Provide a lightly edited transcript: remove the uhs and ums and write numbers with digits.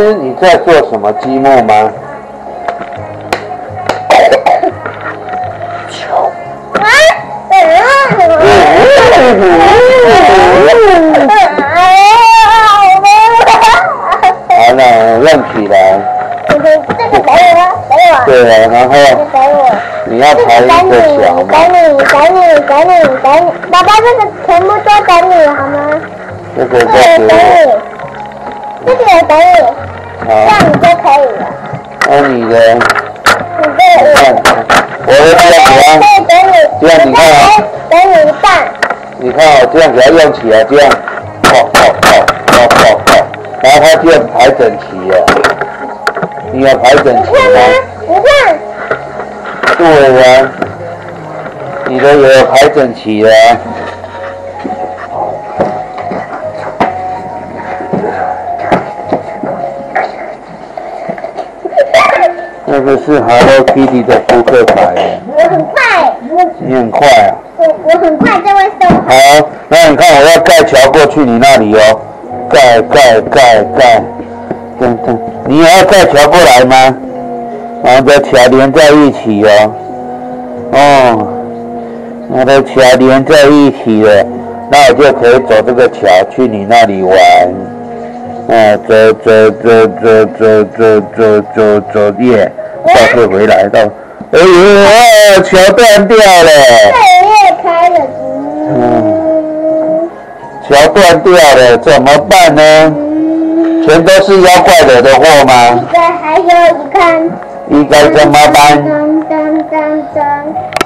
知你在做什么积木吗？好了，愣起来。 这个给我。 对了，然后你要排一个小嘛。 等你，爸爸这个全部都等你好吗？ 这个再给我。 这个也等你，这样你就可以了。 那你的？ 你这个也。 我的这样给它。这样你看啊。 等你一半。 你看我这样给它用起来，这样，然后它就排整齐了。你要排整齐吗？ 你看。 对呀，你的也有排整齐了。那个是 Hello Kitty 的扑克牌。 我很快。 你很快啊？ 我很快就会收好。 好，那你看我要盖桥过去你那里哦，盖，等，你也要盖桥过来吗？然后的桥连在一起哦，那的桥连在一起了，那我就可以走这个桥去你那里玩。走耶，倒退回来到，哎呦，桥断掉了。 裂开了。 桥断掉了，怎么办呢？全都是妖怪惹的祸吗？ 还有一看。 应该怎么办？ 噔。